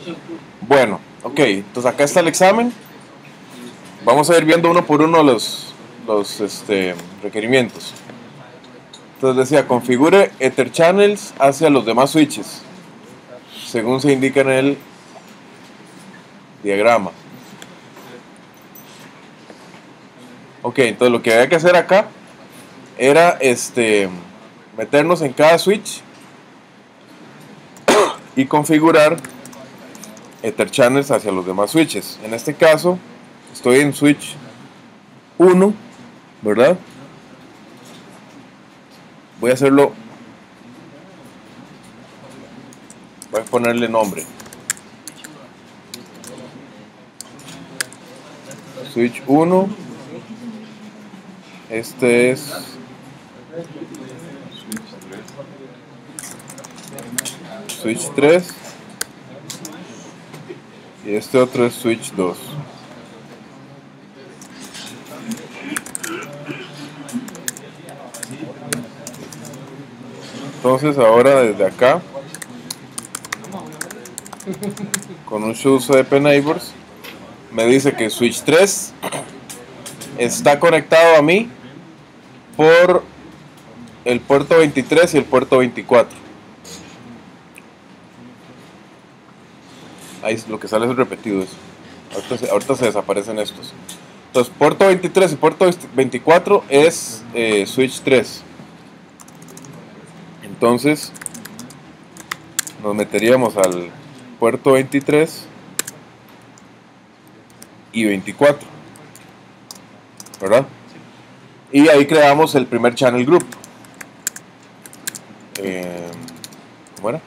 Bueno, ok, entonces acá está el examen. Vamos a ir viendo uno por uno los requerimientos. Entonces decía, configure Ether Channels hacia los demás switches, según se indica en el diagrama. Ok, entonces lo que había que hacer acá era meternos en cada switch y configurar Ether Channels hacia los demás switches. En este caso, estoy en switch 1, ¿verdad? Voy a hacerlo, voy a ponerle nombre. Switch 1, este es switch 3 y este otro es switch 2. Entonces ahora desde acá, con un show CDP Neighbors, me dice que switch 3 está conectado a mí por el puerto 23 y el puerto 24. Ahí lo que sale es repetido eso. Ahorita se desaparecen estos. Entonces puerto 23 y puerto 24 es switch 3. Entonces nos meteríamos al puerto 23 y 24, ¿verdad? Y ahí creamos el primer channel group. ¿Cómo era?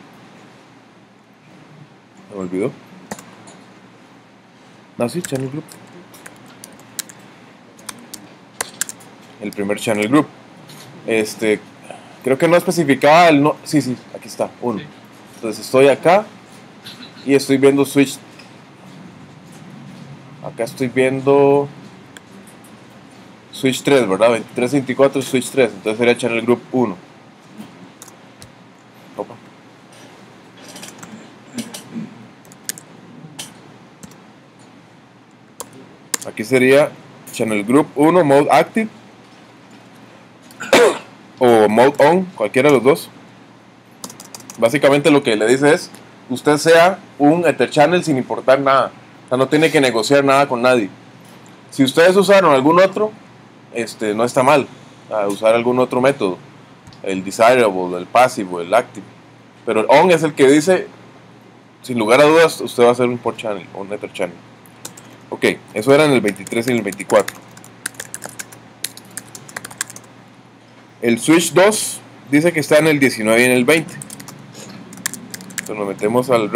Me olvidó. No, sí, channel group. El primer channel group. Creo que no especificaba el no. Sí, aquí está, 1. Entonces estoy acá y estoy viendo switch. Acá estoy viendo switch 3, ¿verdad? 23, 24, switch 3. Entonces sería channel group 1. Opa. Aquí sería channel group 1, mode active o mode on, cualquiera de los dos. Básicamente lo que le dice es, usted sea un Ether Channel sin importar nada. O sea, no tiene que negociar nada con nadie. Si ustedes usaron algún otro, no está mal usar algún otro método. El desirable, el passive, el active. Pero el on es el que dice, sin lugar a dudas, usted va a ser un port channel o un Ether Channel. Ok, eso era en el 23 y en el 24. El switch 2 dice que está en el 19 y en el 20. Entonces nos metemos al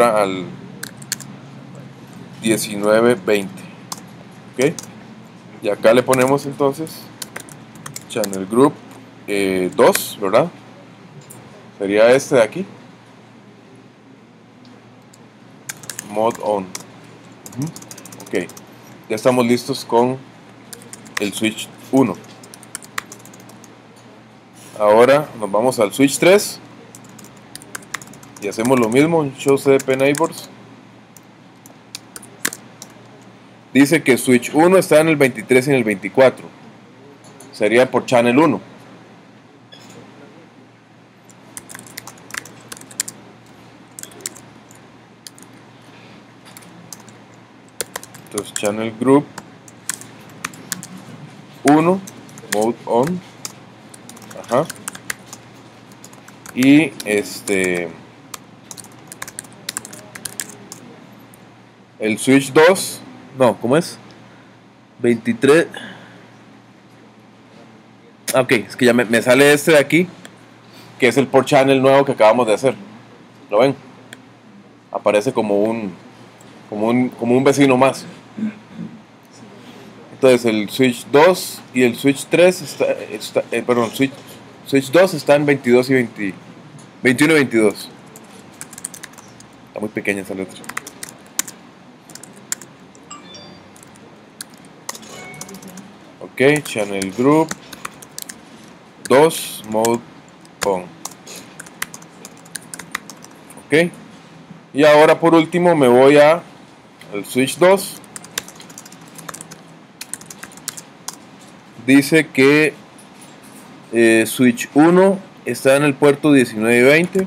19-20. Ok, y acá le ponemos entonces channel group 2, ¿verdad? Sería este de aquí, mode on. Ok, ya estamos listos con el switch 1. Ahora nos vamos al switch 3 y hacemos lo mismo en show CDP neighbors. Dice que switch 1 está en el 23 y en el 24. Sería por channel 1. Entonces channel group 1, mode on. Ajá. Y el switch 2, no, ¿cómo es? 23. Ok, es que ya me sale este de aquí, que es el port channel nuevo que acabamos de hacer. ¿Lo ven? Aparece como un vecino más. Entonces el switch 2 y el switch 3 perdón, switch 2 está en 22 y 21 y 22. Está muy pequeña esa letra. Ok, channel group 2, mode on. Ok, Y ahora por último me voy al switch 2. Dice que switch 1 está en el puerto 19 y 20.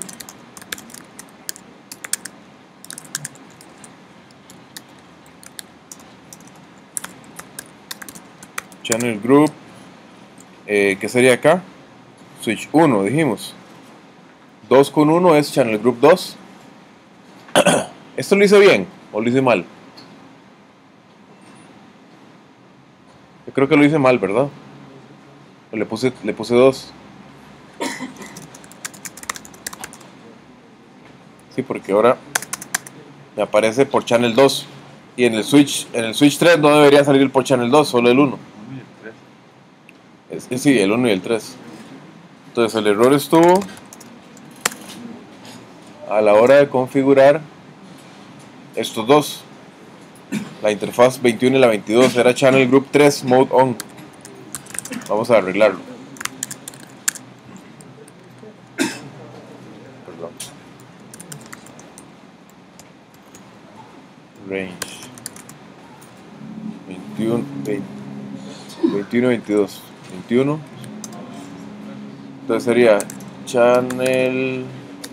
Channel group, ¿qué sería acá? Switch 1 dijimos. 2 con 1 es channel group 2. ¿Esto lo hice bien o lo hice mal? Yo creo que lo hice mal, ¿verdad? Le puse 2. Sí, porque ahora me aparece por channel 2. Y en el switch 3 no debería salir por channel 2, solo el 1. Sí, el 1 y el 3. Entonces el error estuvo a la hora de configurar estos dos. La interfaz 21 y la 22 era channel group 3 mode on. Vamos a arreglarlo. Perdón. Range 21, 21, 22. 21. Entonces sería channel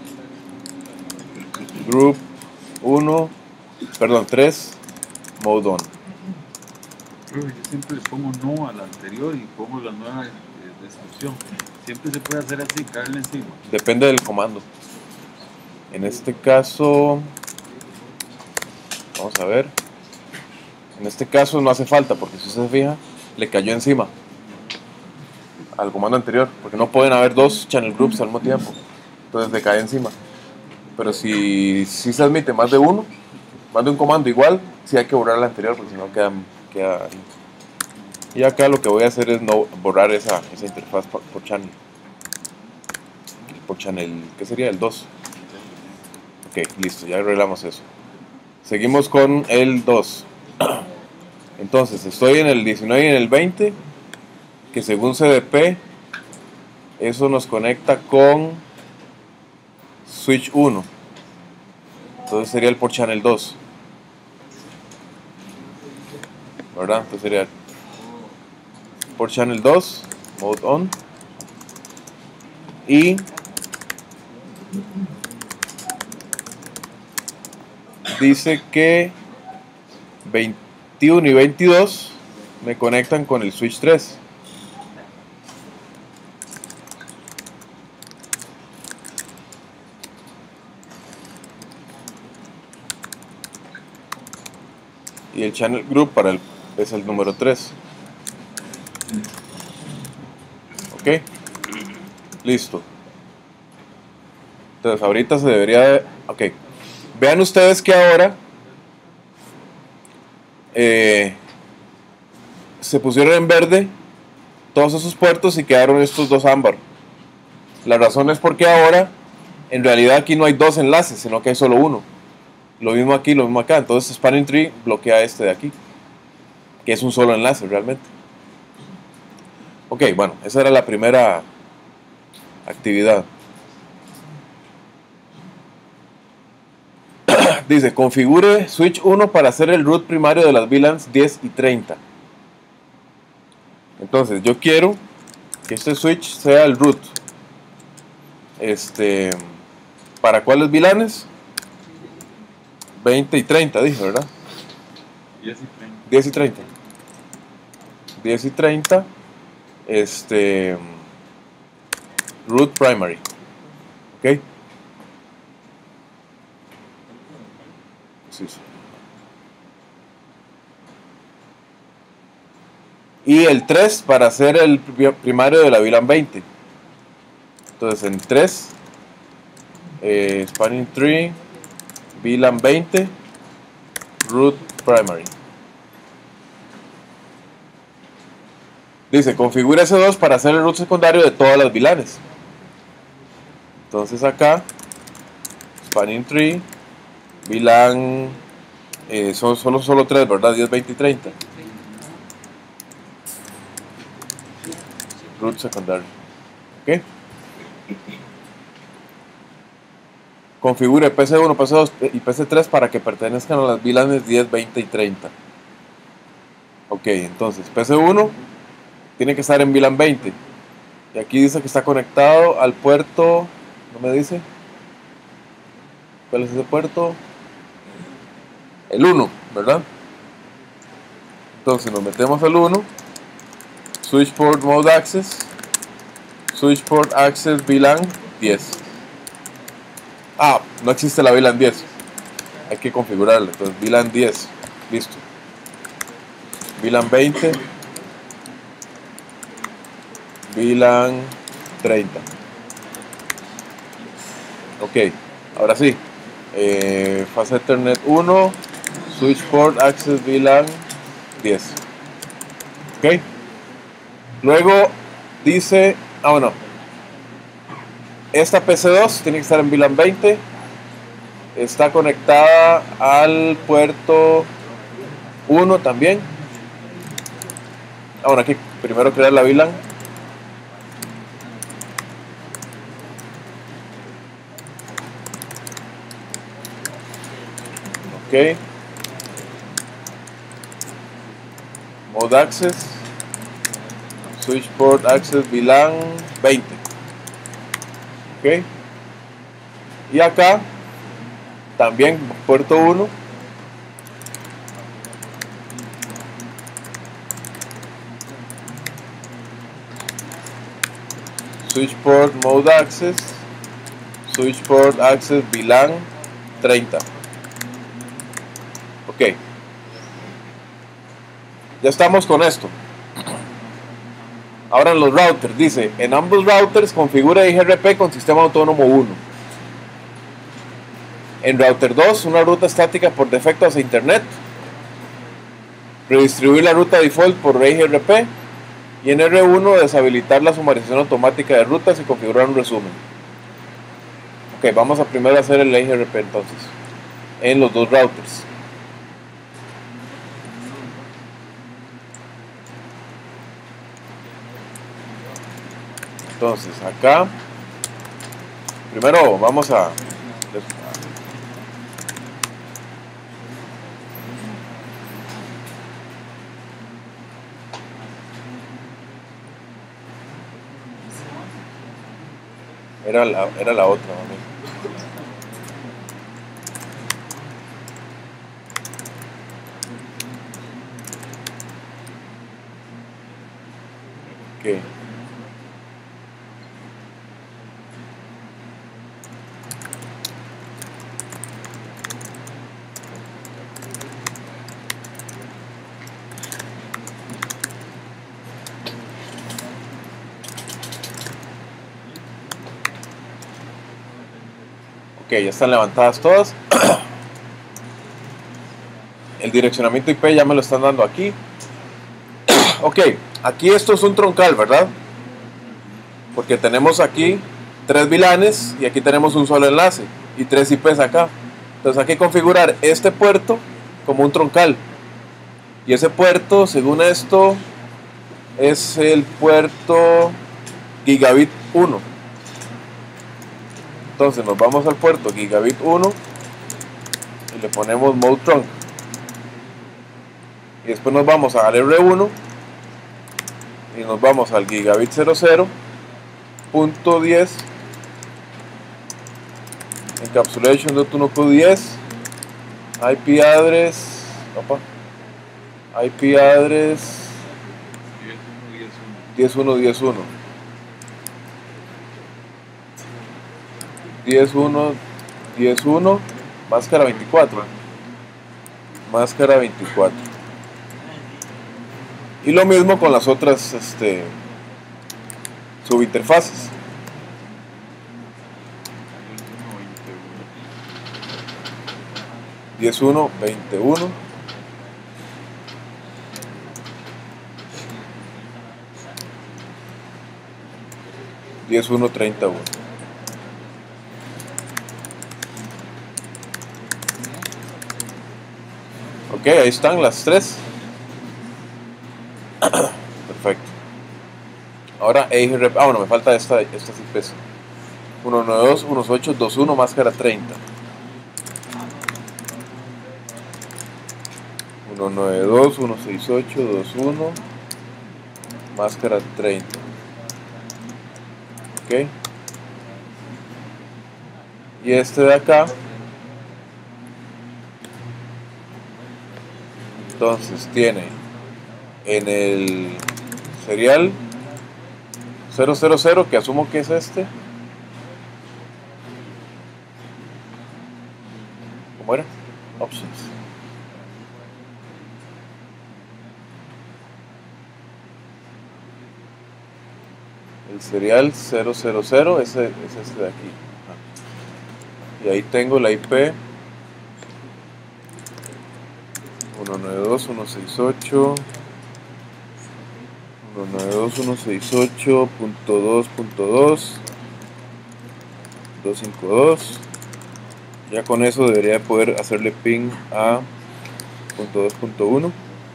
group 1, perdón, 3 mode on. Yo siempre le pongo no a la anterior y pongo la nueva descripción. Siempre se puede hacer así, caerle encima. Depende del comando. En este caso, vamos a ver. En este caso no hace falta, porque si se fija, le cayó encima al comando anterior, porque no pueden haber dos channel groups al mismo tiempo. Entonces le cae encima. Pero si se admite más de uno, más de un comando igual, sí hay que borrar el anterior, porque si no queda ahí. Y acá lo que voy a hacer es no borrar esa interfaz por channel. Por channel, ¿qué sería? El 2. Ok, listo, ya arreglamos eso. Seguimos con el 2. Entonces, estoy en el 19 y en el 20, que según CDP, eso nos conecta con switch 1. Entonces sería el por channel 2. ¿Verdad? Entonces sería por channel 2, mode on. Y dice que 21 y 22 me conectan con el switch 3. Y el channel group es el número 3. Ok, listo. Entonces ahorita se debería de... Ok, vean ustedes que ahora se pusieron en verde todos esos puertos y quedaron estos dos ámbar. La razón es porque ahora en realidad aquí no hay dos enlaces, sino que hay solo uno. Lo mismo aquí, lo mismo acá. Entonces Spanning Tree bloquea este de aquí, que es un solo enlace realmente. Ok, bueno, esa era la primera actividad. Dice, configure switch 1 para hacer el root primario de las VLANs 10 y 30. Entonces, yo quiero que este switch sea el root. ¿Para cuáles VLANs? 20 y 30, dije, ¿verdad? 10 y 30. 10 y 30. 10 y 30. Root primary. ¿Ok? Sí. Y el 3 para hacer el primario de la VLAN 20. Entonces en 3, Spanning Tree, VLAN 20, root primary. Dice, configura S2 para hacer el root secundario de todas las VLANs. Entonces acá, Spanning Tree, VLAN, son solo 3, ¿verdad? 10, 20 y 30. Root secundario. ¿Ok? configure PC1, PC2 y PC3 para que pertenezcan a las VLANs 10, 20 y 30. Ok, entonces PC1 tiene que estar en VLAN 20. Y aquí dice que está conectado al puerto, ¿no me dice? ¿Cuál es ese puerto? El 1, ¿verdad? Entonces nos metemos al 1, Switch Port Mode Access, Switch Port Access VLAN 10. Ah, no existe la VLAN 10. Hay que configurarla. Entonces VLAN 10, listo. VLAN 20, VLAN 30. Ok, ahora sí. Fast Ethernet 1, Switch Port Access VLAN 10. Ok. Luego dice, bueno, esta PC2 tiene que estar en VLAN 20. Está conectada al puerto 1 también. Bueno, aquí primero crear la VLAN. Ok. Mode Access. Switch Port Access VLAN 20. Ok. Y acá también puerto 1. Switch Port Mode Access. Switch Port Access VLAN 30. Ok. Ya estamos con esto. Ahora en los routers, dice, en ambos routers configura IGRP con sistema autónomo 1. En router 2, una ruta estática por defecto hacia internet. Redistribuir la ruta default por IGRP. Y en R1, deshabilitar la sumarización automática de rutas y configurar un resumen. Ok, vamos a primero hacer el IGRP entonces. En los dos routers. Entonces acá primero vamos a era la otra, ¿no? Okay. Ok, ya están levantadas todas. El direccionamiento IP ya me lo están dando aquí. Ok, aquí esto es un troncal, ¿verdad? Porque tenemos aquí 3 VLANs y aquí tenemos un solo enlace y 3 IPs acá. Entonces hay que configurar este puerto como un troncal. Y ese puerto, según esto, es el puerto Gigabit 1. Entonces nos vamos al puerto Gigabit 1 y le ponemos Mode Trunk. Y después nos vamos al R1 y nos vamos al Gigabit 00.10 Encapsulation de 1.10 IP address IP address 10.1.10.1 10.1.10.1 máscara 24 y lo mismo con las otras subinterfaces. .10.1.21 .10.1.31. Ok, ahí están las tres. Perfecto. Ahora IGRP. Bueno, me falta estas IPs. 192.168.21 máscara 30. 192.168.21 máscara 30. Ok. Y este de acá, entonces tiene en el serial 000, que asumo que es este. ¿Cómo era? Options. El serial 000, ese es este de aquí. Y ahí tengo la IP 192.168 192.168.2.2 252. Ya con eso debería poder hacerle ping a .2.1.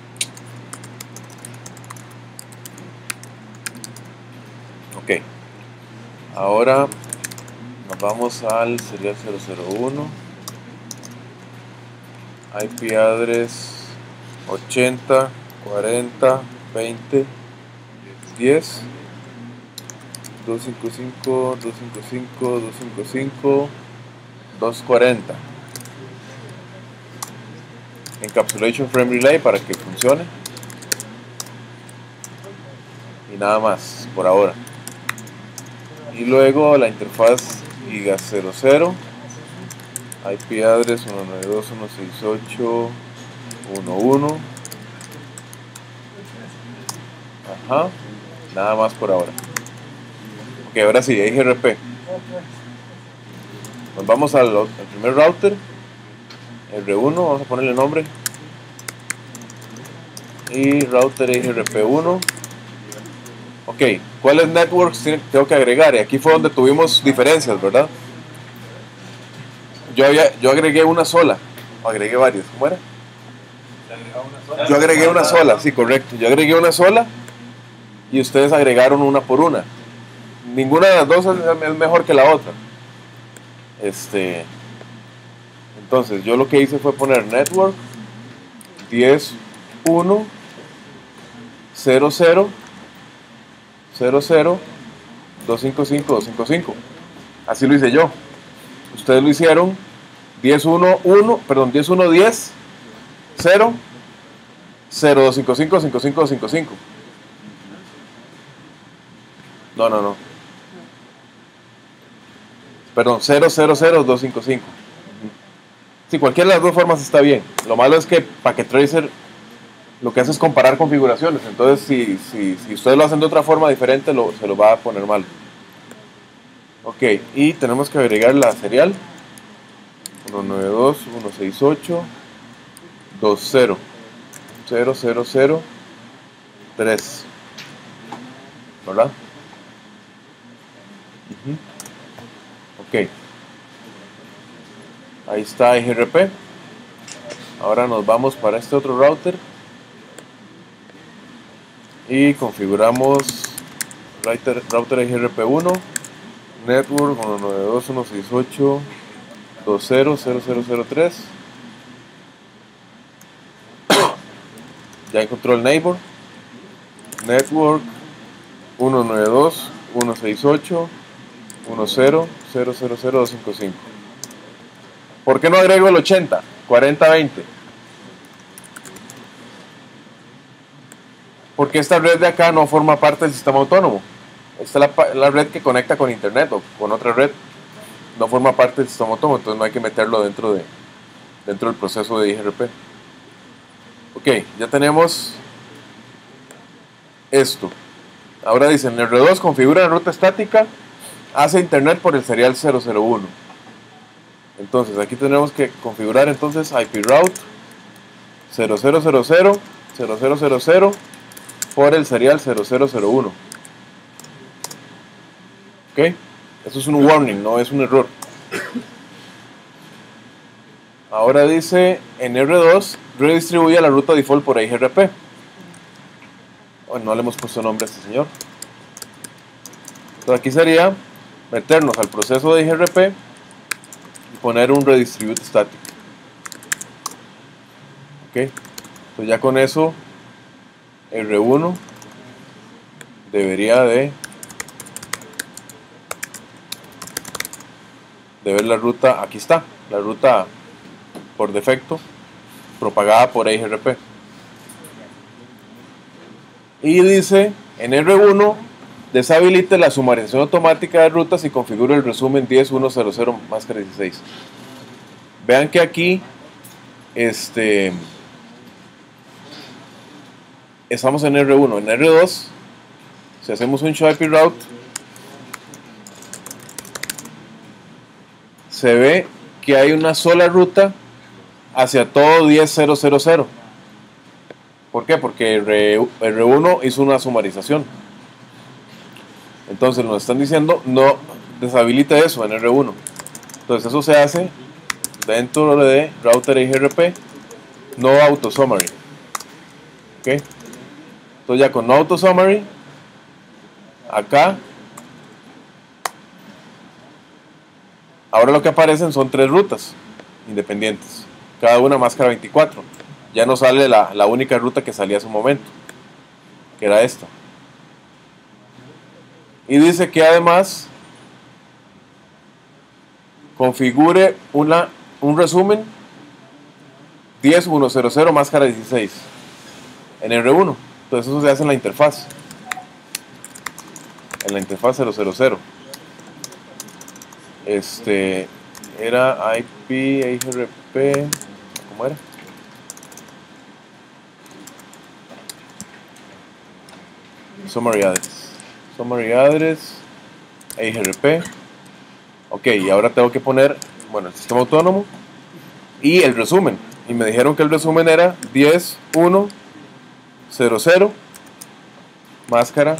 Ok, ahora nos vamos al serial 001, IP address 80 40 20 10 255 255 255 240. Encapsulation Frame Relay para que funcione. Y nada más por ahora. Y luego la interfaz Giga 00, IP address 192.168.1.1. Ajá, nada más por ahora. Ok, ahora sí, IGRP. Nos vamos al primer router, R1, vamos a ponerle nombre. Y router IGRP1. Ok, ¿cuáles networks tengo que agregar? Y aquí fue donde tuvimos diferencias, ¿verdad? Yo agregué una sola, o agregué varias, ¿cómo era? Yo agregué una sola, sí, correcto. Yo agregué una sola y ustedes agregaron una por una. Ninguna de las dos es mejor que la otra. Entonces, yo lo que hice fue poner network 10.1 00 00 255 255. Así lo hice yo. Ustedes lo hicieron 10.1 perdón, 10.1 10 0 0255 55 55. No. Perdón, 000255. Si cualquiera de las dos formas está bien. Lo malo es que Packet Tracer lo que hace es comparar configuraciones. Entonces, si ustedes lo hacen de otra forma diferente, se lo va a poner mal. Ok, y tenemos que agregar la serial 192.168.20.000.3, ¿verdad? Ok, ahí está IGRP. Ahora nos vamos para este otro router y configuramos router IGRP1 network 192.168.20.0003. Ya encontró el neighbor. Network 192.168.10.000.255. ¿Por qué no agrego el 80? 40-20. Porque esta red de acá no forma parte del sistema autónomo. Esta es la red que conecta con internet o con otra red. No forma parte del sistema autónomo, entonces no hay que meterlo dentro del proceso de IGRP. Ok, ya tenemos esto. Ahora dicen, el R2 configura la ruta estática hacia internet por el serial 001. Entonces aquí tenemos que configurar entonces IP route 0000 por el serial 0001. Ok, eso es un warning, no es un error. Ahora dice en R2 redistribuye la ruta default por IGRP. Bueno, no le hemos puesto nombre a este señor. Entonces aquí sería meternos al proceso de IGRP y poner un redistribute static. Ok, entonces ya con eso R1 debería de ver la ruta. Aquí está la ruta por defecto propagada por IGRP, y dice en R1 deshabilite la sumarización automática de rutas y configure el resumen 10.1.0.0 máscara 16. Vean que aquí estamos en R1. En R2, si hacemos un show IP route, se ve que hay una sola ruta hacia todo 10.0.0.0. ¿Por qué? Porque R1 hizo una sumarización. Entonces nos están diciendo no deshabilite eso en R1. Entonces eso se hace dentro de router IGRP no auto summary. ¿Ok? Entonces ya con no auto summary, acá ahora lo que aparecen son 3 rutas independientes, cada una máscara 24. Ya no sale la única ruta que salía hace un momento, que era esta. Y dice que además configure un resumen 10.1.0.0 máscara 16 en R1. Entonces eso se hace en la interfaz. En la interfaz 0.0.0. Era IP, IGRP. ¿Cómo era? Summary address. Summary address. IGRP. Ok, y ahora tengo que poner, bueno, el sistema autónomo y el resumen. Y me dijeron que el resumen era 10.1.0.0 máscara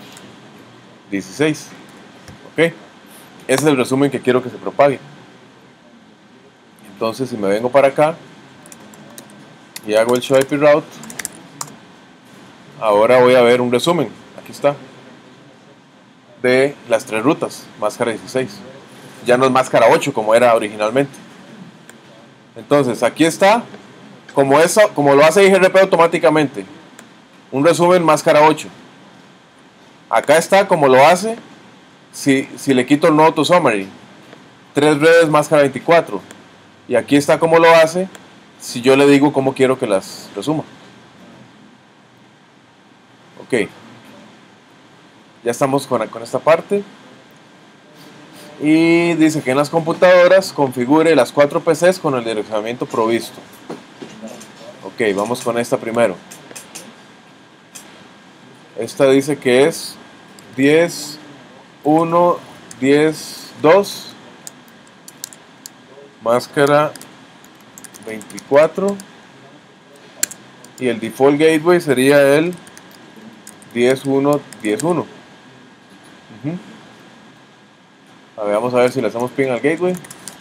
16. Ok, ese es el resumen que quiero que se propague. Entonces si me vengo para acá y hago el show IP route, ahora voy a ver un resumen, aquí está, de las 3 rutas, máscara 16. Ya no es máscara 8 como era originalmente. Entonces aquí está, como lo hace IGRP automáticamente, un resumen máscara 8. Acá está como lo hace si le quito el no auto summary, 3 redes máscara 24. Y aquí está como lo hace si yo le digo cómo quiero que las resuma. Ok, ya estamos con esta parte. Y dice que en las computadoras configure las 4 PCs con el direccionamiento provisto. Ok, vamos con esta primero. Esta dice que es 10.1, 10.2 máscara 24, y el default gateway sería el 10.1, 10.1. Vamos a ver si le hacemos ping al gateway.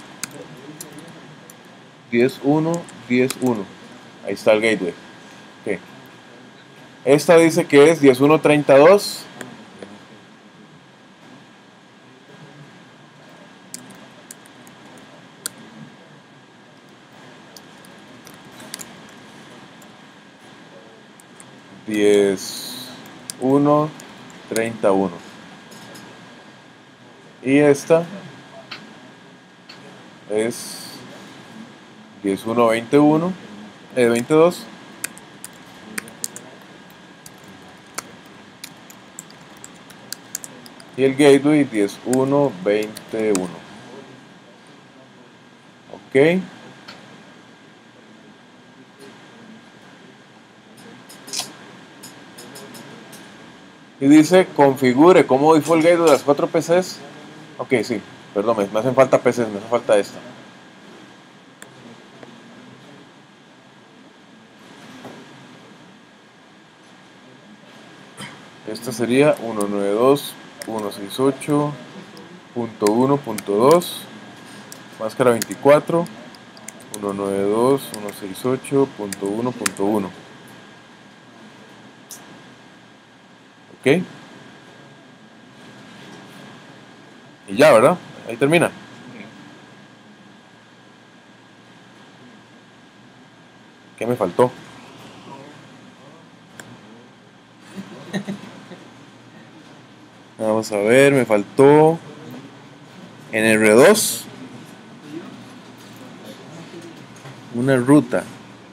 10.1, 10.1. Ahí está el gateway. Okay. Esta dice que es 10.1.32. Y esta es 10.1.21, 22. Y el gateway 10.1.21. Ok. Y dice configure como default gateway de las 4 PCs. Ok, sí, perdón, me hacen falta PCs, me hace falta esta. Esta sería 192.168.1.2 máscara 24. 192.168.1.1. Ok. Y ya, ¿verdad? Ahí termina. ¿Qué me faltó? Vamos a ver, me faltó en R2 una ruta.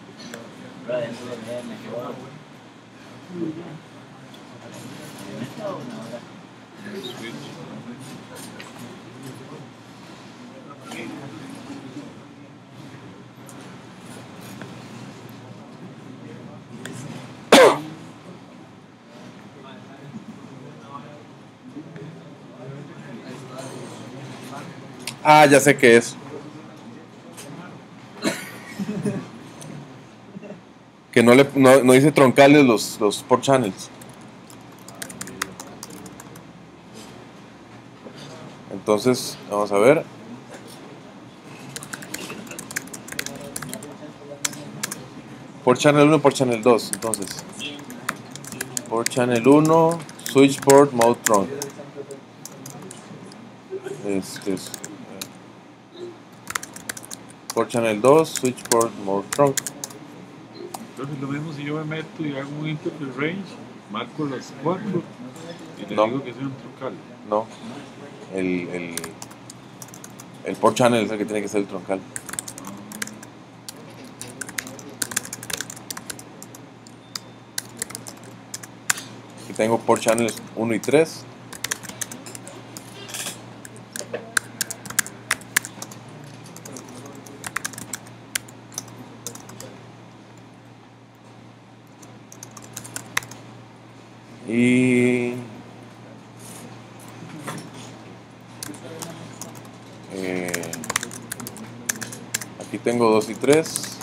El switch. Ah, ya sé qué es. Que no dice troncales los port channels. Entonces, vamos a ver. Port channel 1, port channel 2. Entonces, port channel 1, switch port mode trunk. Este es port channel 2, switch port mode trunk. Entonces lo mismo si yo me meto y hago un interface range, marco las 4 y le No. digo que sea un troncal. No. El, el port channel es el que tiene que ser el troncal. Aquí tengo port channels 1 y 3. Y aquí tengo 2 y 3.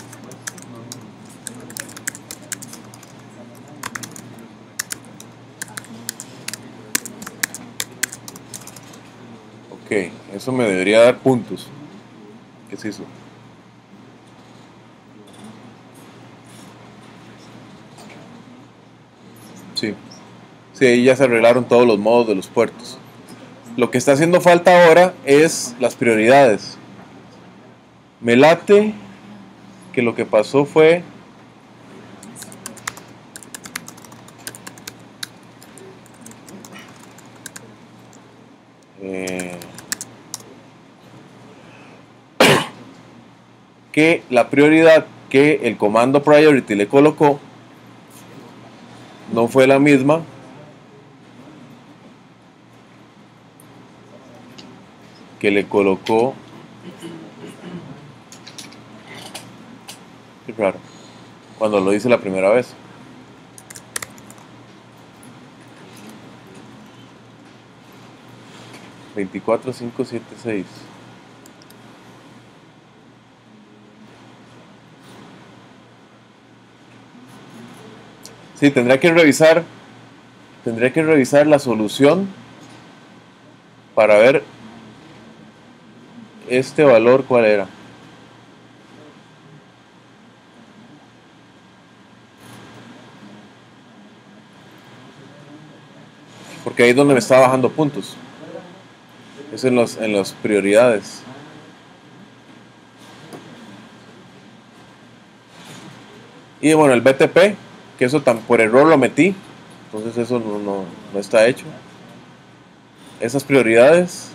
Ok, eso me debería dar puntos. ¿Qué es eso? Sí. Sí, ahí ya se arreglaron todos los modos de los puertos. Lo que está haciendo falta ahora es las prioridades. Me late que lo que pasó fue que la prioridad que el comando priority le colocó no fue la misma que le colocó. Qué raro. Cuando lo hice la primera vez. (24.576) Sí, tendría que revisar la solución para ver este valor cuál era. Porque ahí es donde me está bajando puntos. Es en las prioridades. Y bueno, el BTP, que eso por error lo metí. Entonces eso no está hecho. Esas prioridades.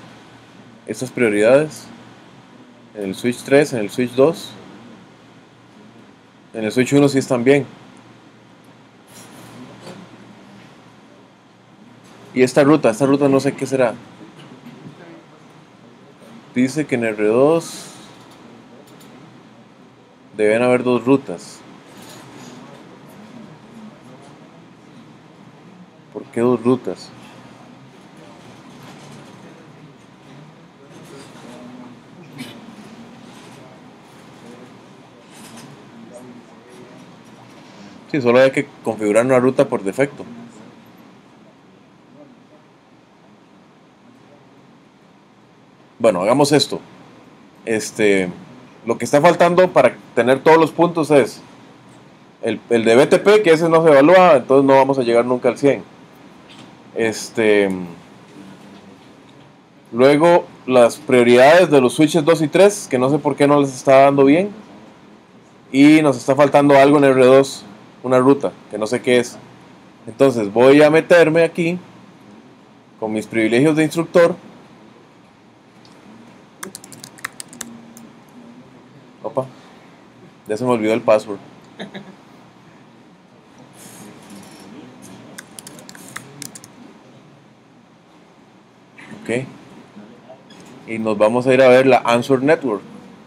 En el switch 3, en el switch 2. En el switch 1 sí están bien. Y esta ruta no sé qué será. Dice que en R2 deben haber 2 rutas. ¿Por qué 2 rutas? Sí, solo hay que configurar una ruta por defecto. Bueno, hagamos esto. Lo que está faltando para tener todos los puntos es el de BTP, que ese no se evalúa, entonces no vamos a llegar nunca al 100. Luego las prioridades de los switches 2 y 3, que no sé por qué no les está dando bien. Y nos está faltando algo en R2, una ruta, que no sé qué es. Entonces voy a meterme aquí con mis privilegios de instructor. Opa, ya se me olvidó el password. Ok. Y nos vamos a ir a ver la Answer Network.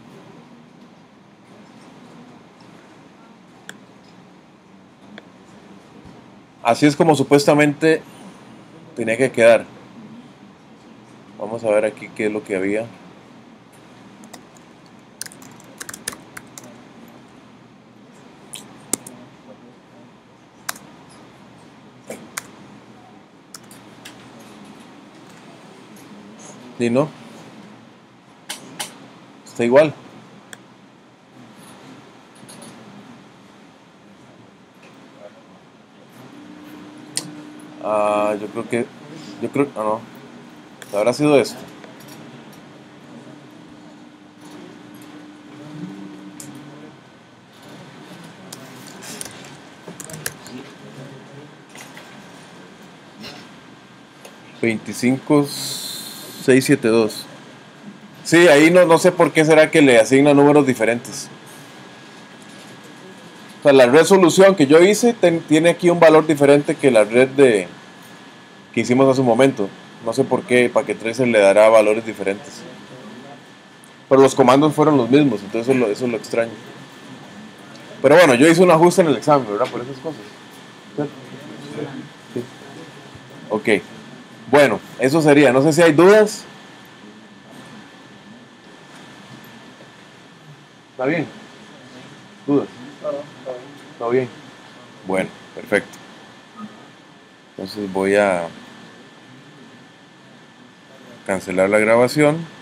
Así es como supuestamente tenía que quedar. Vamos a ver aquí qué es lo que había. ¿Y no? Está igual. No. Habrá sido esto. $25,672. Sí, ahí no sé por qué será que le asigna números diferentes. O sea, la resolución que yo hice tiene aquí un valor diferente que la red que hicimos hace un momento. No sé por qué Packet Tracer le dará valores diferentes. Pero los comandos fueron los mismos, entonces eso es lo extraño. Pero bueno, yo hice un ajuste en el examen, ¿verdad? Por esas cosas. Sí. Ok. Bueno, eso sería. No sé si hay dudas. ¿Está bien? ¿Dudas? ¿Está bien? Bueno, perfecto. Entonces voy a cancelar la grabación.